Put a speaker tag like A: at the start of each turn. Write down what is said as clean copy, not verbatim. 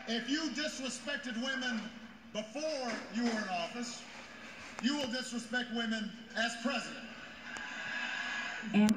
A: If you disrespected women before you were in office, you will disrespect women as president.